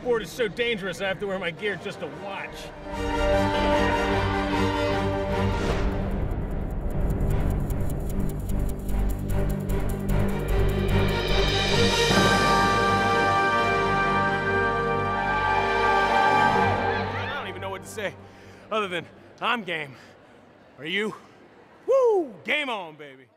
sport is so dangerous I have to wear my gear just to watch. I don't even know what to say other than I'm game. Are you? Woo! Game on, baby.